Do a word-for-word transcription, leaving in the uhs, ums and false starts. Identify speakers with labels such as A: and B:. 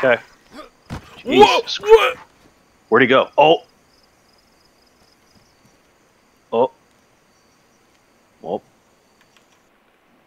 A: Okay.
B: Whoa!
A: Jesus.
B: What?
A: Where'd he go? Oh,